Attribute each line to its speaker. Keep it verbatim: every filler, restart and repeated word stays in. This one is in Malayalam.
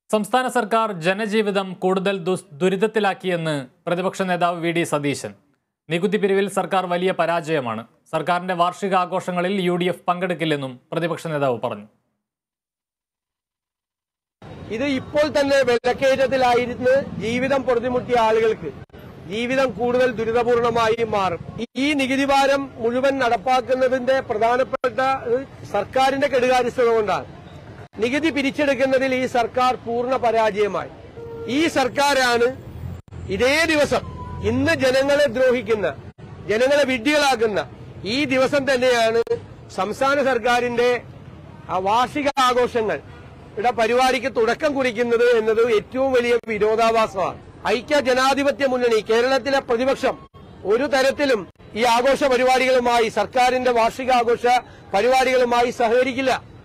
Speaker 1: സംസ്ഥാന സർക്കാർ ജനജീവിതം കൂടുതൽ ദുരിതത്തിലാക്കിയെന്ന് പ്രതിപക്ഷ നേതാവ് വി ഡി സതീശൻ. നികുതി പിരിവിൽ സർക്കാർ വലിയ പരാജയമാണ്. സർക്കാരിന്റെ വാർഷികാഘോഷങ്ങളിൽ യു ഡി എഫ് പങ്കെടുക്കില്ലെന്നും പ്രതിപക്ഷ നേതാവ് പറഞ്ഞു.
Speaker 2: ഇത് ഇപ്പോൾ തന്നെ വിലക്കയറ്റത്തിലായിരുന്ന് ജീവിതം പൊറുതിമുട്ടിയ ആളുകൾക്ക് ജീവിതം കൂടുതൽ ദുരിതപൂർണമായി മാറും. ഈ നികുതി ഭാരം മുഴുവൻ നടപ്പാക്കുന്നതിന്റെ പ്രധാനപ്പെട്ട സർക്കാരിന്റെ കെടുകാര്യസ്ഥത കൊണ്ടാണ്. നികുതി പിരിച്ചെടുക്കുന്നതിൽ ഈ സർക്കാർ പൂർണ്ണ പരാജയമായി. ഈ സർക്കാരാണ് ഇതേ ദിവസം ഇന്ന് ജനങ്ങളെ ദ്രോഹിക്കുന്ന, ജനങ്ങളെ വിഡ്ഢികളാക്കുന്ന ഈ ദിവസം തന്നെയാണ് സംസ്ഥാന സർക്കാരിന്റെ വാർഷിക ആഘോഷങ്ങൾ ഇവിടെ പരിപാടിക്ക് തുടക്കം കുറിക്കുന്നത് എന്നത് ഏറ്റവും വലിയ വിരോധാഭാസമാണ്. ഐക്യ ജനാധിപത്യ മുന്നണി, കേരളത്തിലെ പ്രതിപക്ഷം ഒരു തരത്തിലും ഈ ആഘോഷ പരിപാടികളുമായി, സർക്കാരിന്റെ വാർഷികാഘോഷ പരിപാടികളുമായി സഹകരിക്കില്ല.